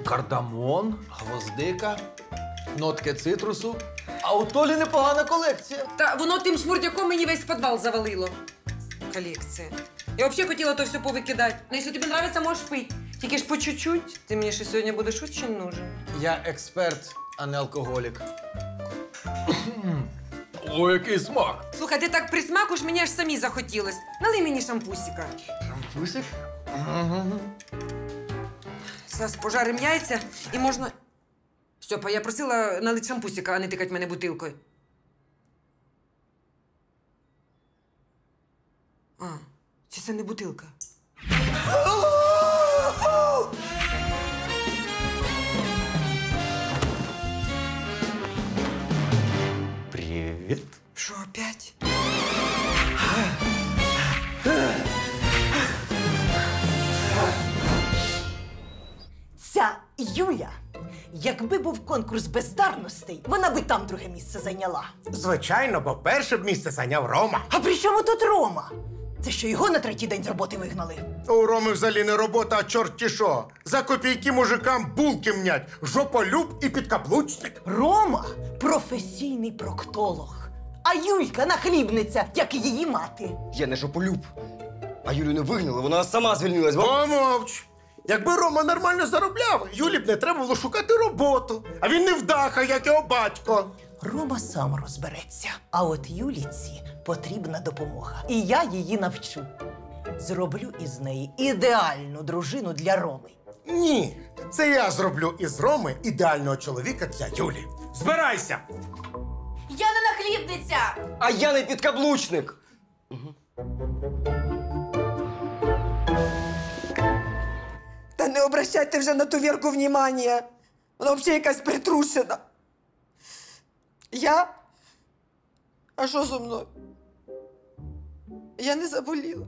кардамон, гвоздика, нотки цитрусу. А у Толі непогана колекція. Та воно тим шмурдяком мені весь підвал завалило. Колекція. Я взагалі хотіла то все повикидати. Ну, якщо тобі подобається, можеш пити. Тільки ж по чуть-чуть. Ти мені ще сьогодні будеш дуже нужен. Я експерт, а не алкоголік. О, який смак! Слухай, ти так присмакуєш, мені аж самі захотілось. Налий мені шампусика. Шампусик? Зараз пожарим яйця і можна... Стьопа, я просила налити шампусика, а не тикати мене бутилкою. А, чи це не бутилка? Привіт. Що, опять? Ця Юля, якби був конкурс бездарностей, вона би там друге місце зайняла. Звичайно, бо перше б місце зайняв Рома. А при чому тут Рома? Це що, його на третій день з роботи вигнали? У Роми взагалі не робота, а чорт що. За копійки мужикам булки мнять, жополюб і підкаблучник. Рома – професійний проктолог. А Юлька – нахлібниця, як і її мати. Я не жополюб. А Юлю не вигнали, вона сама звільнилась. Помовч! Якби Рома нормально заробляв, Юлі б не треба було шукати роботу. А він не вдаха, як його батько. Рома сам розбереться. А от Юліці потрібна допомога. І я її навчу. Зроблю із неї ідеальну дружину для Роми. Ні, це я зроблю із Роми ідеального чоловіка для Юлі. Збирайся! Я не нахлібниця! А я не підкаблучник. Та не обращайте вже на ту Вірку внимання. Вона взагалі якась притрушена. Я? А що зо мною? Я не заболіла.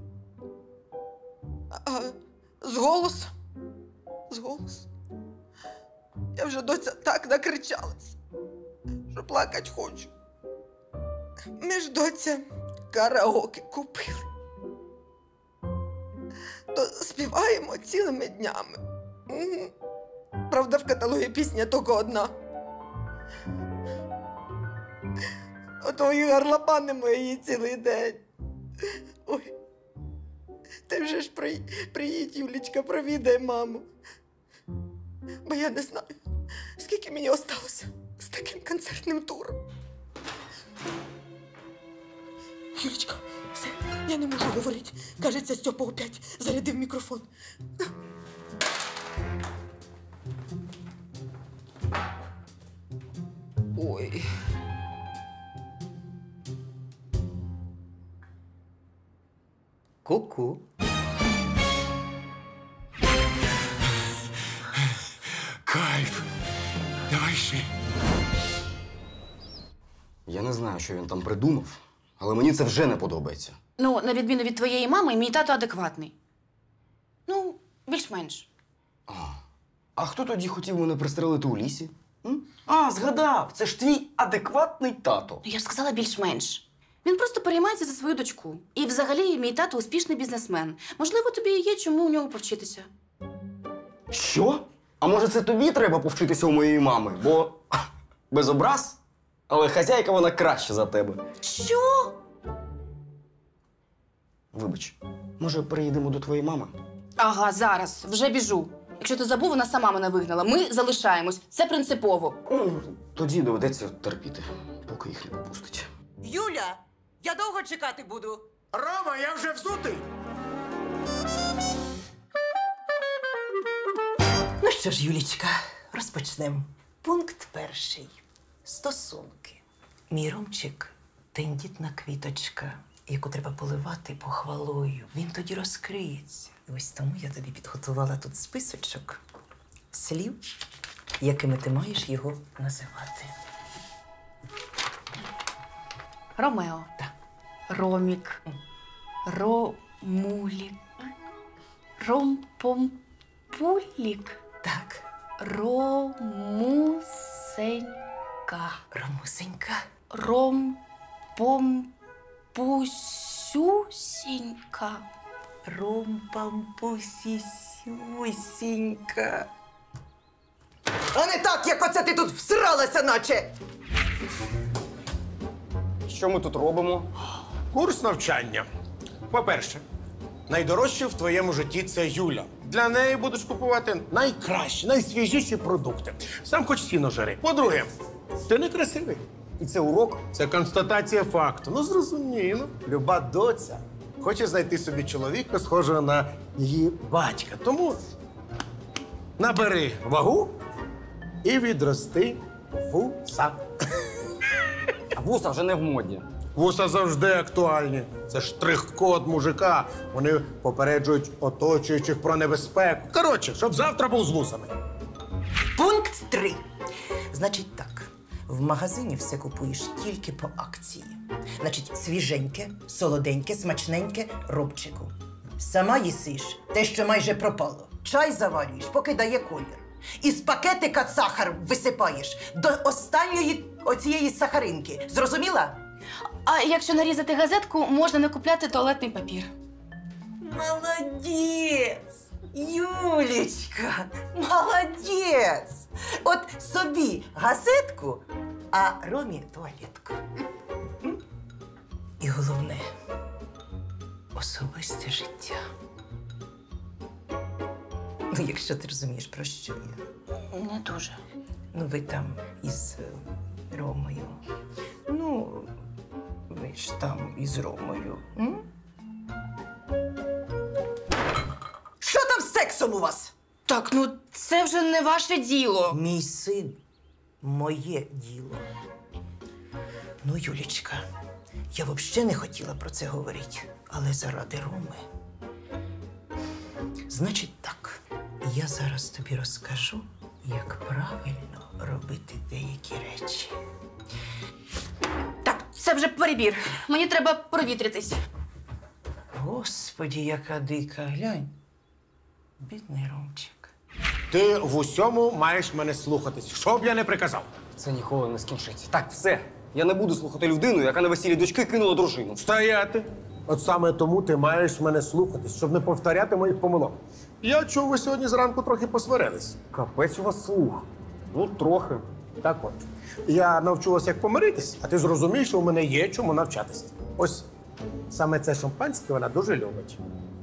А з голосу? З голосу. Я вже, доця, так накричалась, що плакать хочу. Ми ж, доця, караоке купили. То співаємо цілими днями. Правда, в каталогі пісня тільки одна. Ото і горлопанимо її цілий день. Ой, ти вже ж приїдь, Юлічка, провідай маму. Бо я не знаю, скільки мені осталося з таким концертним туром. Юлічка, все, я не можу говорити. Кажеться, Стьопа опять зарядив мікрофон. Ой. Ку-ку. Кайф! Давай ще. Я не знаю, що він там придумав, але мені це вже не подобається. Ну, на відміну від твоєї мами, мій тато адекватний. Ну, більш-менш. А хто тоді хотів мене пристрелити у лісі? А, згадав! Це ж твій адекватний тато. Ну, я ж сказала більш-менш. Він просто переймається за свою дочку. І взагалі мій тато успішний бізнесмен. Можливо, тобі є чому у нього повчитися. Що? А може це тобі треба повчитися у моєї мами? Бо без образ, але хазяйка вона краще за тебе. Що? Вибач, може переїдемо до твоєї мами? Ага, зараз. Вже біжу. Якщо ти забув, вона сама мене вигнала. Ми залишаємось. Це принципово. Тоді доведеться терпіти, поки їх не попустить. Юля, я довго чекати буду. Рома, я вже взутий! Ну що ж, Юлічка, розпочнемо. Пункт перший. Стосунки. Мій Ромчик – тендітна квіточка, яку треба поливати похвалою. Він тоді розкриється. І ось тому я тобі підготувала тут списочок слів, якими ти маєш його називати. Ромео. Так. Ромік. Ромулік. Ромпомпулік. Так. Ромусенька. Ромусенька. Ромпомпусюсінька. Ромпампусісюсінька. А не так, як оце ти тут всралася, наче. Що ми тут робимо? Курс навчання. По-перше, найдорожче в твоєму житті це Юля. Для неї будеш купувати найкращі, найсвіжіші продукти. Сам хоч сіно жари. По-друге, ти не красивий. І це урок? Це констатація факту. Ну, зрозуміло. Люба доця хоче знайти собі чоловіка, схожого на її батька. Тому набери вагу і відрости вуса. А вуса вже не в моді. Вуса завжди актуальні. Це штрих-код мужика. Вони попереджують оточуючих про небезпеку. Коротше, щоб завтра був з вусами. Пункт 3. Значить так, в магазині все купуєш тільки по акції. Значить, свіженьке, солоденьке, смачненьке робчику. Сама їсиш те, що майже пропало. Чай заварюєш, поки дає колір. Із пакетика сахар висипаєш до останньої оцієї сахаринки. Зрозуміла? А якщо нарізати газетку, можна не купляти туалетний папір. Молодець! Юлічка! Молодець! От собі газетку, а Ромі туалетку. І головне – особисте життя. Ну, якщо ти розумієш, про що я. Не дуже. Ну, ви там із Ромою. Ну, ви ж там із Ромою. М? Що там з сексом у вас? Так, ну це вже не ваше діло. Мій син – моє діло. Ну, Юлічка, я взагалі не хотіла про це говорити, але заради Роми. Значить так, я зараз тобі розкажу, як правильно робити деякі речі. Так, це вже перебір. Мені треба провітритись. Господі, яка дика, глянь. Бідний Ромчик. Ти в усьому маєш мене слухатись, що б я не приказав. Це ніколи не скінчиться. Так, все. Я не буду слухати людину, яка на весіллі дочки кинула дружину. Стояти. От саме тому ти маєш мене слухатись, щоб не повторяти моїх помилок. Я чув, ви сьогодні зранку трохи посварились. Капець у вас слух. Ну, трохи. Так от. Я навчу вас, як помиритись, а ти зрозумієш, що у мене є чому навчатися. Ось саме це шампанське вона дуже любить.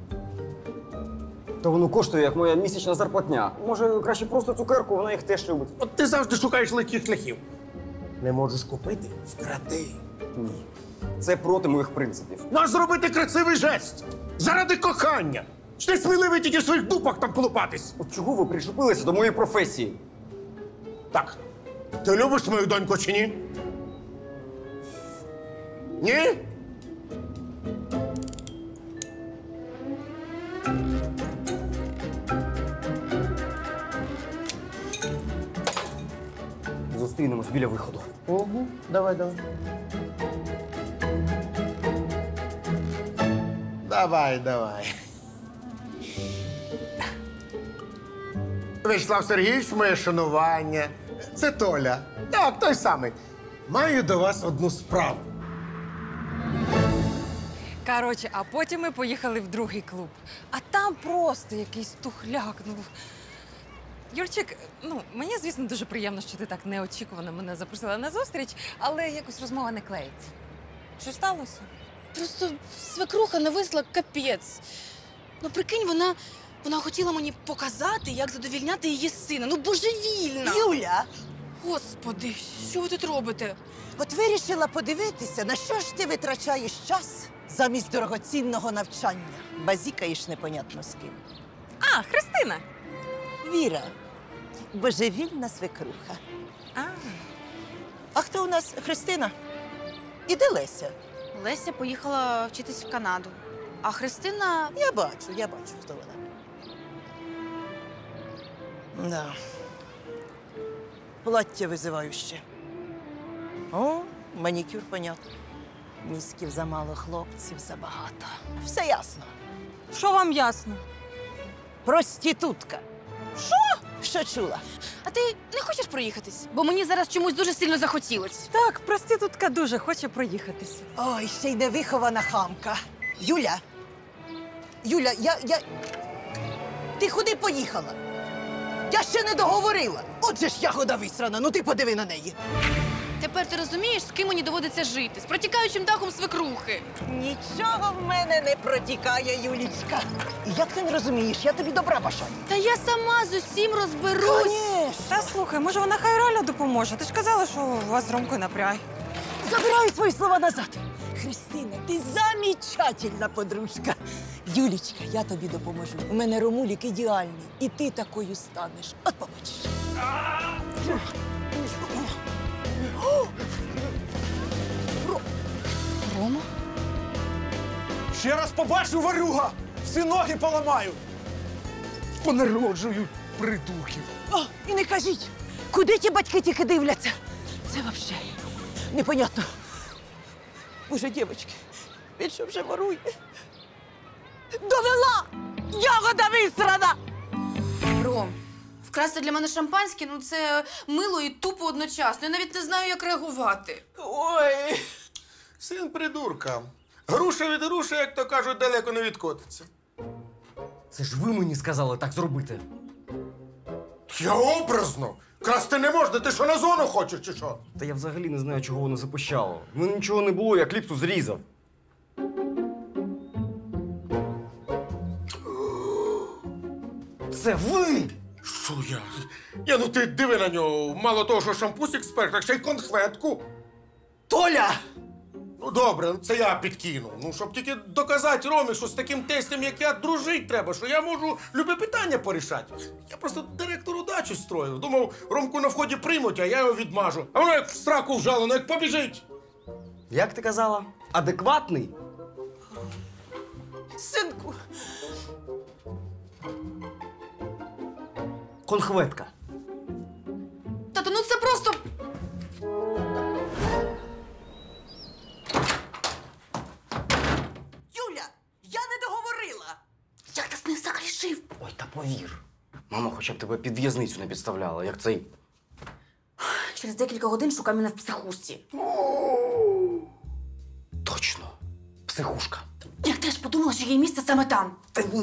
То воно коштує, як моя місячна зарплатня. Може, краще просто цукерку, вона їх теж любить. От ти завжди шукаєш легких шляхів. Не можеш купити – вкради. Ні. Це проти моїх принципів. Ну, а зробити красивий жест. Заради кохання. Чи ти сміливий тільки в своїх дупах там колупатись? От чого ви причепилися до моєї професії? Так, ти любиш мою доньку чи ні? Ні? Зустрінемось біля виходу. Угу. Давай. Давай. Вячеслав Сергійович, моє шанування. Це Толя. Так, той самий. Маю до вас одну справу. Коротше, а потім ми поїхали в другий клуб. А там просто якийсь тухляк. Ну, Юрчик, ну, мені, звісно, дуже приємно, що ти так неочікувано мене запросила на зустріч, але якось розмова не клеїться. Що сталося? Просто свекруха нависла капець. Ну, прикинь, вона хотіла мені показати, як задовільняти її сина. Ну, божевільна! Юля, Господи, що ви тут робите? от вирішила подивитися, на що ж ти витрачаєш час замість дорогоцінного навчання. Базікаєш непонятно з ким. А, Христина! Віра, божевільна свекруха. А, А хто у нас Христина? І де Леся? Леся поїхала вчитись в Канаду. А Христина... Я бачу, хто вона. Да. Плаття визиваюче. О, манікюр, понятно. Мізків замало, хлопців забагато. Все ясно. що вам ясно? Проститутка. Що? Що чула? А ти не хочеш проїхатись? Бо мені зараз чомусь дуже сильно захотілось. Так, проститутка дуже хоче проїхатися. Ой, ще й невихована хамка. Юля, я... Ти куди поїхала? Я ще не договорила. Отже ж ягода висрана, ну ти подиви на неї. Тепер ти розумієш, з ким мені доводиться жити? З протікаючим дахом свекрухи. Нічого в мене не протікає, Юлічка. І як ти не розумієш, я тобі добра бажаю. Та я сама з усім розберусь. Конечно. Та слухай, може вона хай реально допоможе. Ти ж казала, що у вас з Ромкою напряг. Забираю свої слова назад. Христина, ти замечательна подружка. Юлічка, я тобі допоможу. У мене Ромулік ідеальний. І ти такою станеш. От побачиш. Рома? Ще раз побачу варюга, всі ноги поламаю. Понароджую придурків. О, і не кажіть, куди ті батьки тільки дивляться. Це взагалі непонятно. Боже, дівчатки, він що вже ворує? Довела! Ягода висрана! Ром, вкрасти для мене шампанське, ну це мило і тупо одночасно. Я навіть не знаю, як реагувати. Ой, син придурка. Груша від груші, як то кажуть, далеко не відкотиться. Це ж ви мені сказали так зробити. Я образно. Красти не можна, ти що на зону хочеш, чи що? Та я взагалі не знаю, чого воно запущало. В мене нічого не було, я кліпсу зрізав. Це ви! Що я? Ну ти диви на нього. Мало того, що шампусик спер, так ще й конхветку. Толя! Ну добре, це я підкинув. Ну, щоб тільки доказати Ромі, що з таким тестем, як я, дружить треба, що я можу любе питання порішати. Я просто директору дачу строїв. Думав, Ромку на вході приймуть, а я його відмажу. А воно як в сраку вжалено, як побіжить. Як ти казала? Адекватний? Синку! Конхветка. Тато, ну це просто. Юля, я не договорила! Як ти з ним загрішив? Ой, та повір. Мама хоча б тебе під в'язницю не підставляла, як цей. Через декілька годин шукай мене в психушці. Точно. Психушка. Я теж подумала, що є місце саме там. Та ні.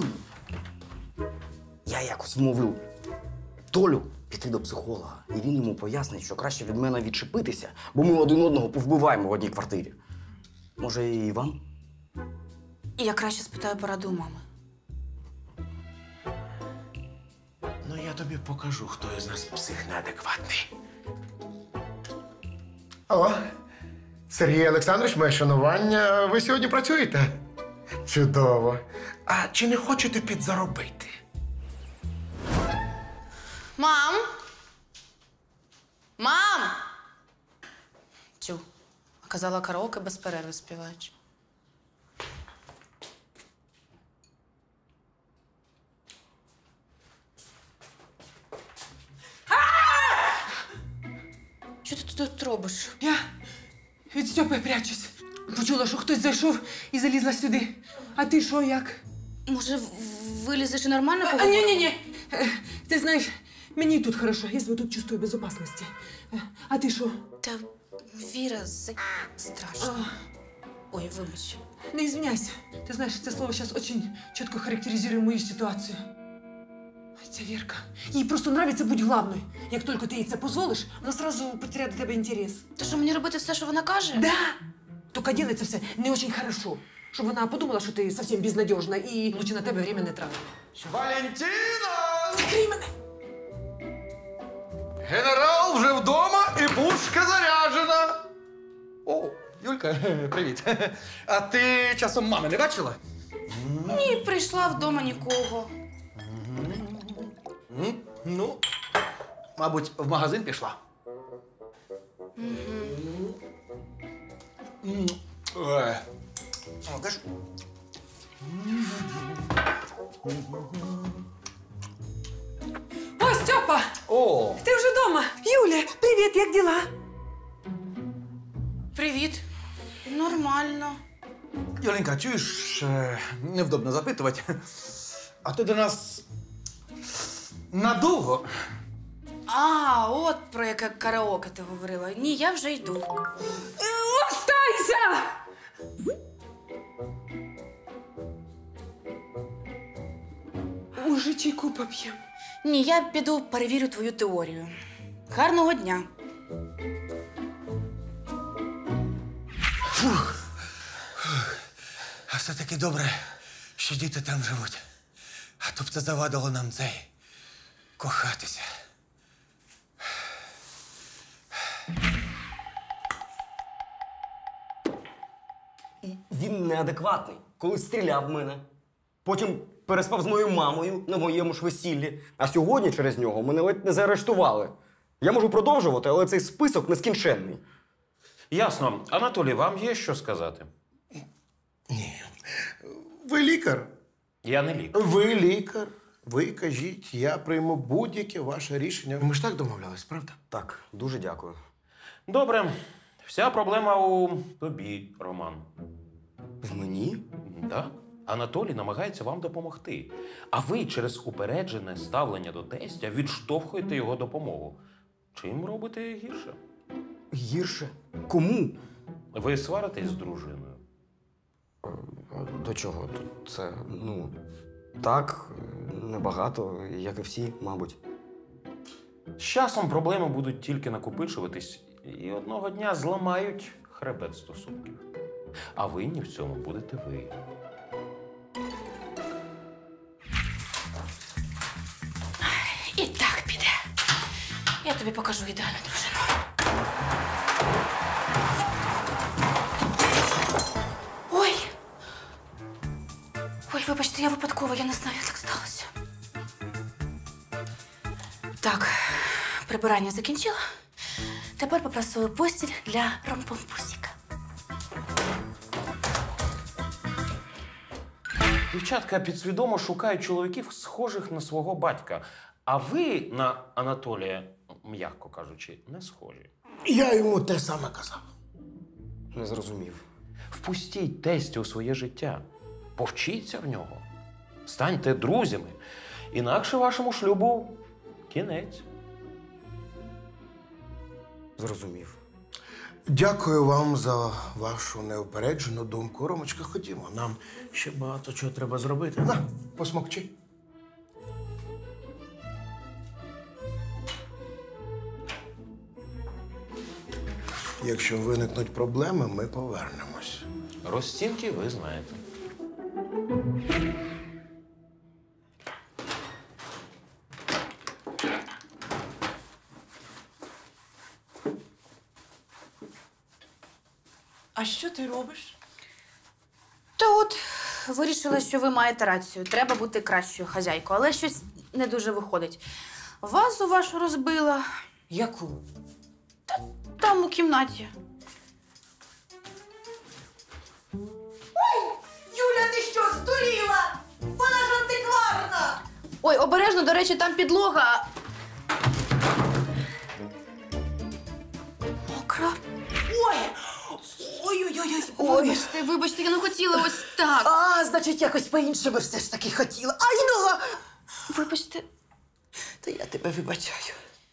Я якось вмовив Толю піти до психолога. І він йому пояснить, що краще від мене відчепитися, бо ми один одного повбиваємо в одній квартирі. Може, і вам? І я краще спитаю пораду у мами. Ну, я тобі покажу, хто із нас псих неадекватний. Алло, Сергій Олександрович, моє шанування. Ви сьогодні працюєте? Чудово. А чи не хочете підзаробити? Мам! Мам! Тю, а казала, караоке без перерви співають. Що ти тут робиш? Я від Стьопи прячусь. Почула, що хтось зайшов і залізла сюди. А ти що, як? Може, вилізеш і нормально А, поговоримо? ні-ні-ні. Ти знаєш, мені і тут хорошо, я себе тут чувствую в безопасності. А ти що? Та Віра, страшно. Ой, вибач. Не извиняйся. Ты знаешь, это слово сейчас очень четко характеризует мою ситуацию. Ця Вірка. Їй просто нравится бути главною. Як тільки ти їй це дозволиш, вона сразу потеряє до тебе інтерес. То що, мені робити все, що вона каже? Да! Тільки делается все не очень хорошо. Щоб вона подумала, що ти зовсім безнадежна і лучше на тебе время не тратить. Валентина! Закрий мене! Генерал вже вдома і пушка заряджена. О, Юлька, привіт. А ти часом мами не бачила? Ні, прийшла вдома нікого. Ну, мабуть, в магазин пішла. О, кажеш? О, Степа! О, Ти вже вдома! Юля, привіт, як діла? Привіт. Нормально. Юленька, чуєш, невдобно запитувати. А ти до нас надовго? А, от про яке караоке ти говорила. Ні, я вже йду. Останься! Може, чайку поп'ємо? Ні, я піду перевірю твою теорію. Гарного дня. А все-таки добре, що діти там живуть. А то б це завадило нам кохатися. Він неадекватний, коли стріляв в мене. Потім переспав з моєю мамою на моєму ж весіллі. А сьогодні через нього мене ледь не заарештували. Я можу продовжувати, але цей список нескінченний. Ясно. Анатолій, вам є що сказати? Ні. Ви лікар. Я не лікар. Ви лікар. Ви кажіть, я прийму будь-яке ваше рішення. Ми ж так домовлялись, правда? Так, дуже дякую. Добре. Вся проблема у тобі, Роман. В мені? Так. Анатолій намагається вам допомогти. А ви через упереджене ставлення до тестя відштовхуєте його допомогу. Чим робите гірше? Гірше? Кому? Ви сваритесь з дружиною? До чого? Це, так, небагато, як і всі, мабуть. З часом проблеми будуть тільки накопичуватись і одного дня зламають хребет стосунків. А винні в цьому будете ви. І так піде. Я тобі покажу ідеальну дружину. Ой! Ой, вибачте, я випадково, я не знаю, як так сталося. Так, прибирання закінчила. Тепер попросую постіль для ромпомпусіка. Дівчатка підсвідомо шукають чоловіків, схожих на свого батька. А ви на Анатолія, м'яко кажучи, не схожі. Я йому те саме казав. Не зрозумів. Впустіть тестя у своє життя. Повчіться в нього. Станьте друзями. Інакше вашому шлюбу кінець. Зрозумів. Дякую вам за вашу неупереджену думку. Ромочка, ходімо. Нам ще багато чого треба зробити. На, посмокчи. Якщо виникнуть проблеми, ми повернемось. Розцінки ви знаєте. А що ти робиш? Та от вирішила, що ви маєте рацію. Треба бути кращою хазяйкою, але щось не дуже виходить. Вазу вашу розбила. Яку? Там у кімнаті. Юля, ти що, здуріла? Вона ж антикварна! Ой, обережно, до речі, там підлога. Мокра. Ой! Ой-ой-ой! Вибачте, я не хотіла ось так. А, значить, якось по-іншому все ж таки хотіла. Ай, ну! Вибачте. Та я тебе вибачаю.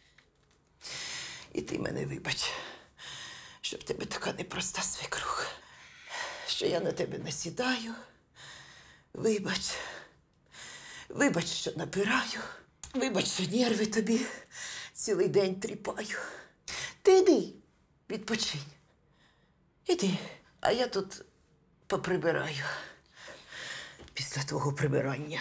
І ти мене вибач, що в тебе така непроста свекруха, що я на тебе не сідаю. Вибач. Вибач, що напираю. Вибач, що нерви тобі цілий день тріпаю. Ти йди, відпочинь. Іди, а я тут поприбираю. Після твого прибирання.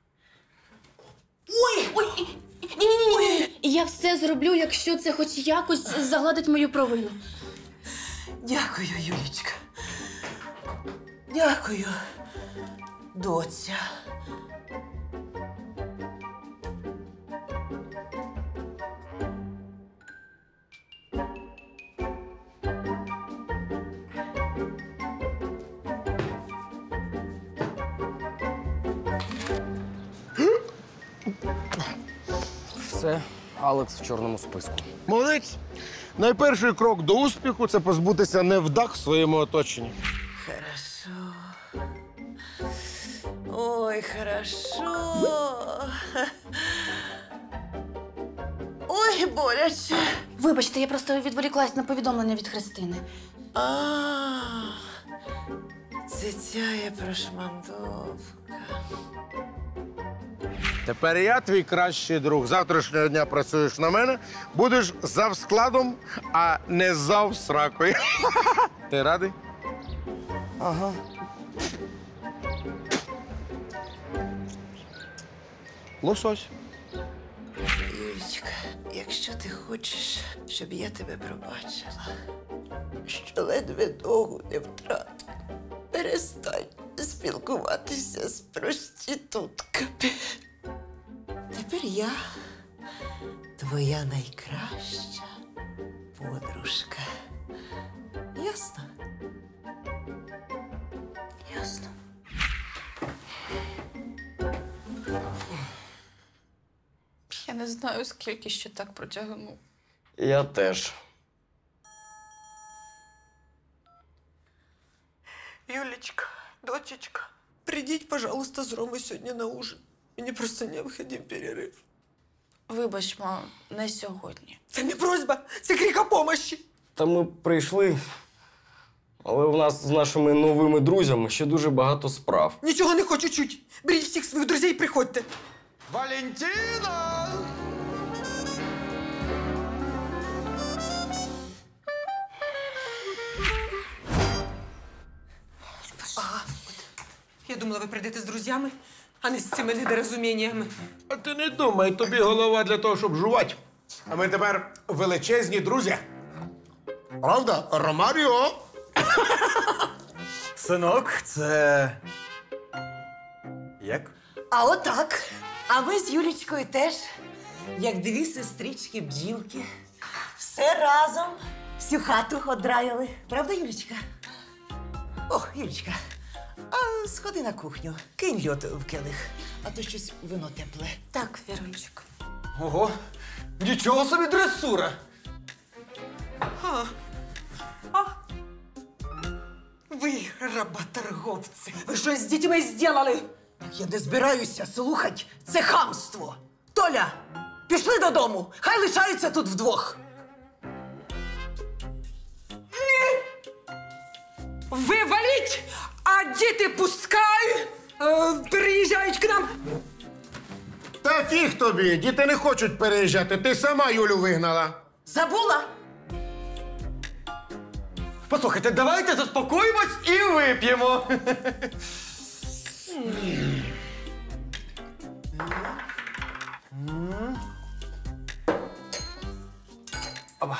Ой, ні. Я все зроблю, якщо це хоч якось загладить мою провину. Дякую, Юлічка. Дякую, доця. Все, Алекс в чорному списку. Молодець. Найперший крок до успіху – це позбутися невдах в своєму оточенні. Хорошо. Ой, хорошо. Ой, боляче. Вибачте, я просто відволіклась на повідомлення від Христини. А, це ця є прошмандовка. Тепер я твій кращий друг. Завтрашнього дня працюєш на мене, будеш завскладом, а не завсракою. Ти радий? Ага. Лосось. Юлічка, якщо ти хочеш, щоб я тебе пробачила, що ледве ногу не втратила, перестань спілкуватися з проститутками. Тепер я твоя найкраща подружка. Ясно? Ясно. Я не знаю, скільки ще так протягну. Я теж. Юлечка, дочечка, придіть, пожалуйста, з Ромою сьогодні на ужин. Мені просто необхідний перерив. Вибач, ма, не сьогодні. Це не просьба, це крик о помощі. Та ми прийшли, але в нас з нашими новими друзями ще дуже багато справ. Нічого не хочу чуть. Беріть всіх своїх друзей і приходьте. Валентина! Я думала, ви прийдете з друзяями, а не з цими недорозуміннями. А ти не думай, тобі голова для того, щоб жувати. А ми тепер величезні друзі. Правда, Ромаріо? Синок, це. Як? А отак. А ми з Юлічкою теж, як дві сестрички-бджілки, все разом всю хату одраяли. Правда, Юлічка? Ох, Юлічка, а сходи на кухню, кинь льод в келих, а то щось вино тепле. Так, Вірунчик. Ого, нічого собі дресура. Ви, работорговці. Ви щось з дітьми зробили? Я не збираюся слухати це хамство. Толя, пішли додому, хай лишаються тут вдвох. Ви валіть, а діти пускай переїжджають к нам. Та фіг тобі, діти не хочуть переїжджати. Ти сама Юлю вигнала. Забула? Послухайте, давайте заспокоїмось і вип'ємо. Оба.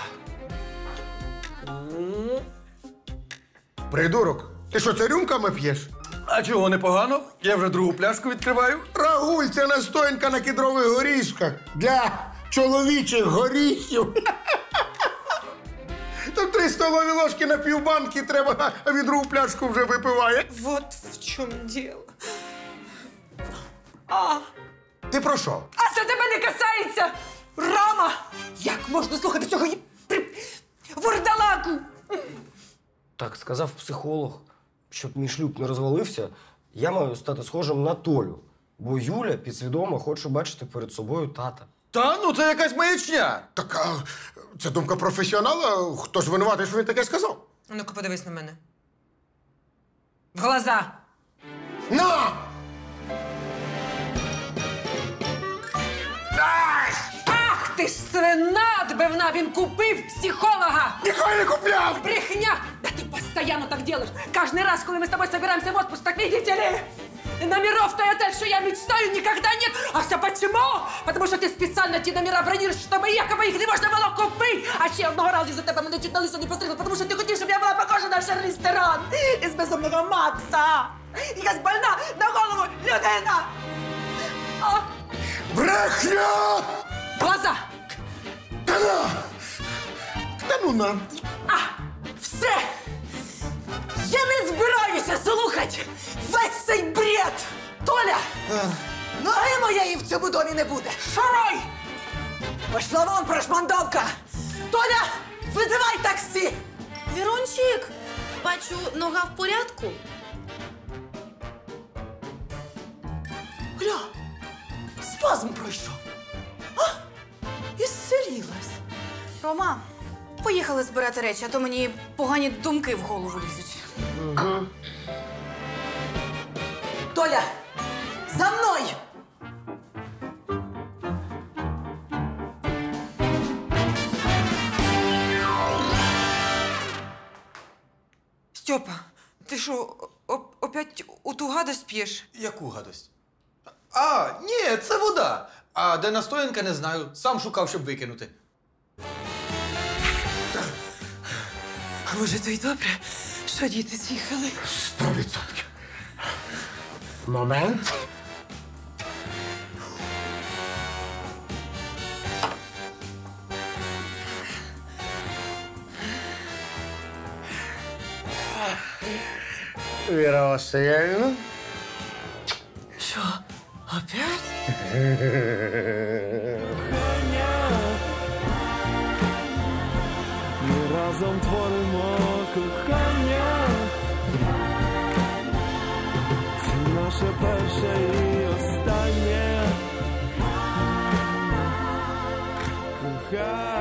Придурок, ти що, це рюмками п'єш? А чого непогано? Я вже другу пляшку відкриваю. Рагуль, це настоянка на кедрових горішках для чоловічих горіхів. Там 3 столові ложки на півбанки треба, а він другу пляшку вже випиває. Вот в чому діло. Ти про що? А це тебе не касається! Рома! Як можна слухати цього вурдалаку? Так сказав психолог, щоб мій шлюб не розвалився, я маю стати схожим на Толю. Бо Юля підсвідомо хоче бачити перед собою тата. Та ну це якась маячня. Так, а, це думка професіонала. Хто ж винуватий, що він таке сказав? Ну-ка, подивись на мене. В глаза. На! Ах ти ж свина отбивна! Він купив психолога! Нехай не купляв! Брехня! Да ты постоянно так делаешь! Каждый раз, когда мы с тобой собираемся в отпуск, так видите ли? Номеров в той отель, что я мечтаю, никогда нет! А все почему? Потому что ты специально ті номера бронируешь, чтобы якобы их не можна було купити! А ще одного разу за тебе мене чуть на лисо не постригли, потому что ты хотів, щоб я була похожа на Шарлиз Терон із безумного Макса! Якась больна на голову людина! А, Брехня! глаза! Та ну на! Все! Я не збираюся слухати весь цей бред! Толя! Ноги моєї в цьому домі не буде! Шарой! Пошла вон, прошмандовка! Толя, визивай таксі! Вірунчик, бачу, нога в порядку. Гля, спазм пройшов. А, і зцілілась. Рома, поїхали збирати речі, а то мені погані думки в голову лізуть. Толя, за мною! що, опять у ту гадость п'єш? Яку гадость? А, ні, це вода. А де настоянка, не знаю. Сам шукав, щоб викинути. А може, то й добре, що діти з'їхали? 100%. Момент. Віра Васильівна. Що, опять? Ми разом творимо кохання. Це наше перше і останнє кохання.